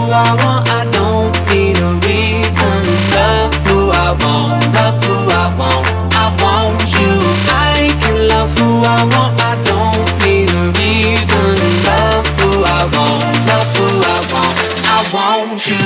I want, I don't need a reason. Love who I want, love who I want, I want you. I can love who I want, I don't need a reason. Love who I want, love who I want, I want you.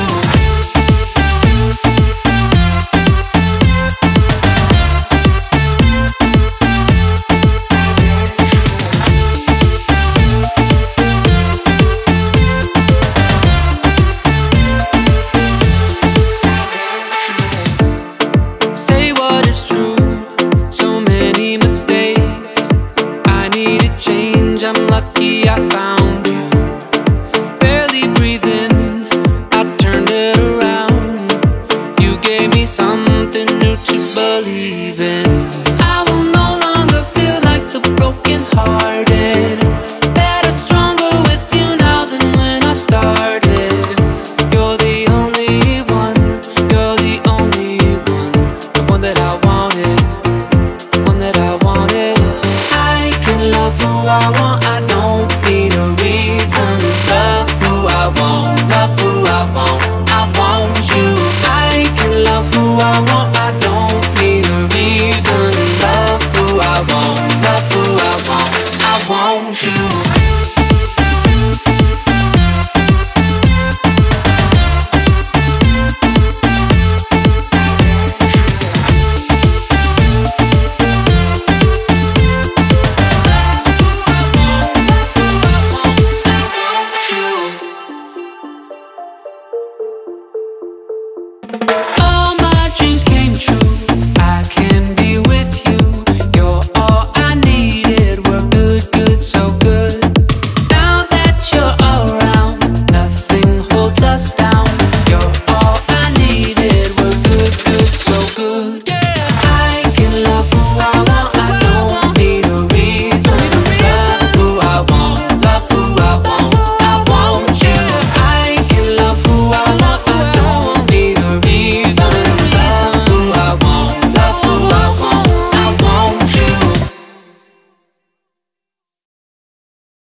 I found you, barely breathing, I turned it around. You gave me something new to believe in. I will no longer feel like the brokenhearted. Better, stronger with you now than when I started. You're the only one, you're the only one, the one that I wanted, one that I wanted. I can love who I want, I don't need a reason. Love who I want, love who I want, I want you. I can love who I want, I don't need a reason. Love who I want, love who I want, I want you. All my dreams came true.